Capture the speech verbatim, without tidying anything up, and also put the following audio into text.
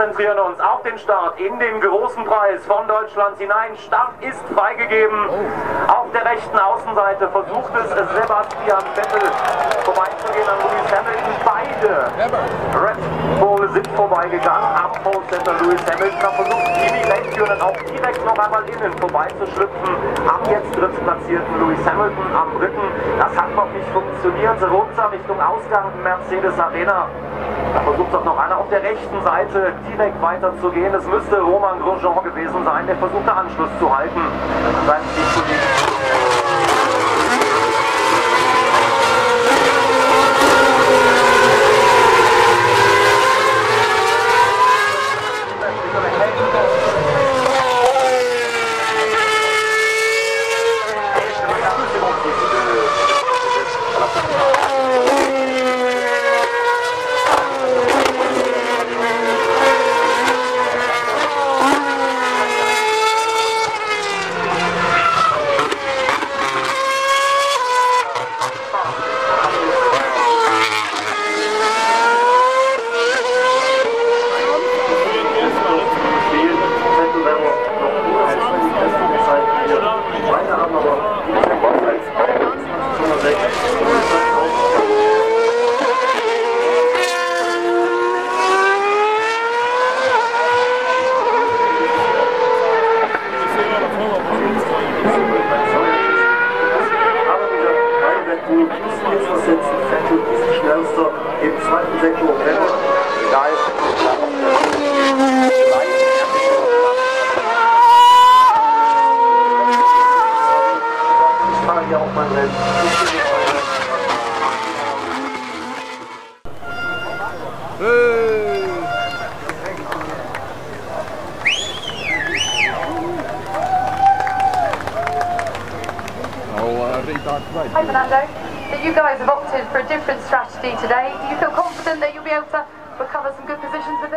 konzentrieren uns auf den Start in den großen Preis von Deutschland hinein. Start ist freigegeben. Auf der rechten Außenseite versucht es Sebastian Vettel vorbeizugehen an Lewis Hamilton. Beide Red Bull sind vorbeigegangen. Am Pole Center Lewis Hamilton hat versucht, Kimi Räikkönen auch direkt noch einmal innen vorbeizuschlüpfen. Am jetzt drittplatzierten Lewis Hamilton am dritten. Das hat noch nicht funktioniert. Runter Richtung Ausgang Mercedes Arena. Da versucht doch noch einer auf der rechten Seite direkt weiterzugehen. Es müsste Romain Grosjean gewesen sein, der versuchte Anschluss zu halten an seinen Teamkollegen. Im zweiten Sektor da ist ich fahre hier auch mein Rennen. Hi Fernando, so you guys have opted for a different strategy today. Do you feel confident that you'll be able to recover some good positions with